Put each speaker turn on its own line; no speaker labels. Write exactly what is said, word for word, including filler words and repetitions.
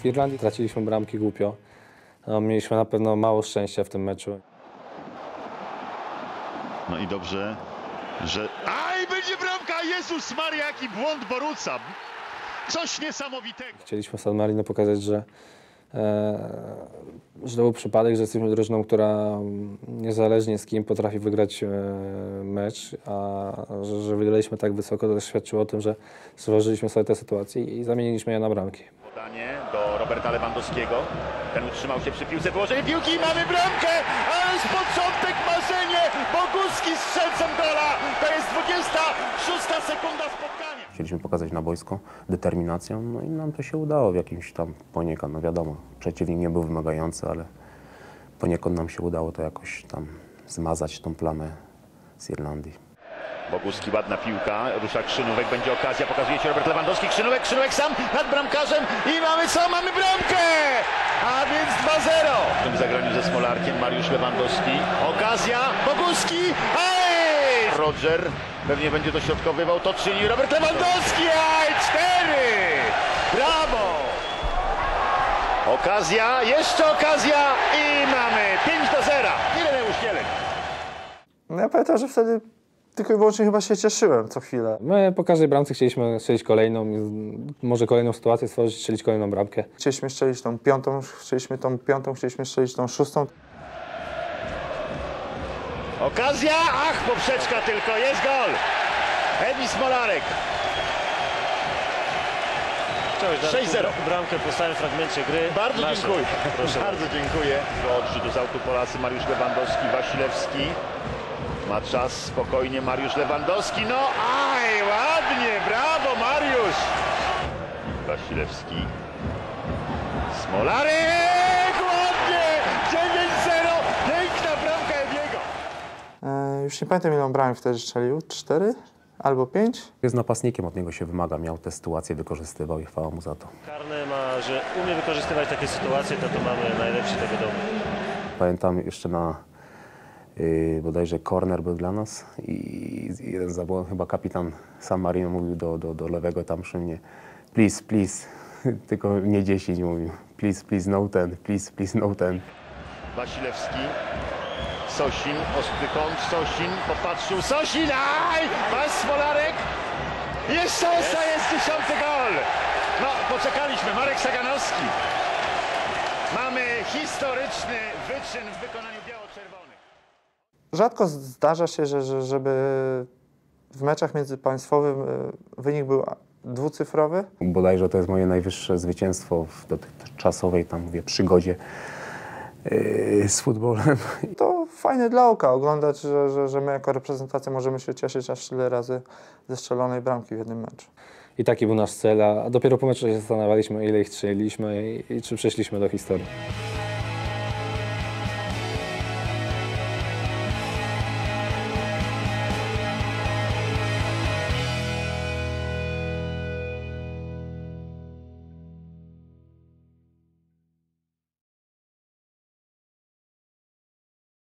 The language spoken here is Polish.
W Irlandii traciliśmy bramki głupio. No, mieliśmy na pewno mało szczęścia w tym meczu.
No i dobrze, że... Aj, będzie bramka! Jezus Maria, jaki błąd Boruca! Coś niesamowitego!
Chcieliśmy San Marino pokazać, że, e, że to był przypadek, że jesteśmy drużyną, która niezależnie z kim potrafi wygrać e, mecz, a że, że wygraliśmy tak wysoko, to też świadczyło o tym, że zważyliśmy sobie tę sytuację i zamieniliśmy je na bramki.
Podanie do Roberta Lewandowskiego. Ten utrzymał się przy piłce, położenie piłki i mamy bramkę! Ale z początek marzenie! Boguski strzelcem gola! To jest dwudziesta szósta sekunda spotkania.
Chcieliśmy pokazać na boisko determinację, no i nam to się udało w jakimś tam poniekąd, no wiadomo, przeciwnik nie był wymagający, ale poniekąd nam się udało to jakoś tam zmazać tą plamę z Irlandii.
Boguski, ładna piłka, rusza Krzynówek, będzie okazja, pokazuje się Robert Lewandowski, Krzynówek, Krzynówek sam nad bramkarzem i mamy co? Mamy bramkę! A więc dwa zero! W tym zagraniu ze Smolarkiem Mariusz Lewandowski, okazja, Boguski, aj! Roger pewnie będzie dośrodkowywał, to czyni Robert Lewandowski, aj! cztery! Brawo! Okazja, jeszcze okazja i mamy pięć do zera. Ireneusz Kielek.
No ja pamiętam, że wtedy tylko i wyłącznie chyba się cieszyłem co chwilę.
My po każdej bramce chcieliśmy strzelić kolejną, może kolejną sytuację stworzyć, strzelić kolejną bramkę.
Chcieliśmy strzelić tą piątą, chcieliśmy tą piątą, chcieliśmy strzelić tą szóstą.
Okazja, ach, poprzeczka tylko, jest gol! Edi Smolarek. sześć zero.
Bramkę po stałym fragmencie gry.
Bardzo
Nasze.
dziękuję.
Proszę
Bardzo dziękuję. Do odrzutu z autu Polacy Mariusz Lewandowski, Wasilewski. Ma czas, spokojnie Mariusz Lewandowski. No, aj, ładnie, brawo Mariusz! Wasilewski. Smolarek, ładnie! dziewięć zero, piękna bramka Ediego.
E, już nie pamiętam, ile on brałem wtedy strzelił. Cztery? Albo pięć?
Jest napastnikiem, od niego się wymaga, miał te sytuacje, wykorzystywał i chwała mu za to.
Karny ma, że umie wykorzystywać takie sytuacje, to to mamy najlepszy tego domu.
Pamiętam jeszcze na yy, bodajże corner był dla nas i jeden zabłon, chyba kapitan San Marino mówił do, do, do lewego tam przy mnie please, please, tylko nie dziesięć mówił, please, please, no ten, please, please, no ten.
Wasilewski. Sosin, ostry kąt, Sosin, popatrzył, Sosin, aj! Masz Smolarek! Jeszcze jest, jest tysiący gol! No, poczekaliśmy, Marek Saganowski. Mamy historyczny wyczyn w wykonaniu biało-czerwonych.
Rzadko zdarza się, że, że, żeby w meczach międzypaństwowych wynik był dwucyfrowy.
Bodajże to jest moje najwyższe zwycięstwo w dotychczasowej tam mówię, przygodzie yy, z futbolem.
To fajne dla oka oglądać, że, że, że my jako reprezentacja możemy się cieszyć aż tyle razy ze strzelonej bramki w jednym meczu.
I taki był nasz cel, a dopiero po meczu się zastanawialiśmy, ile ich strzeliliśmy i, i czy przeszliśmy do historii.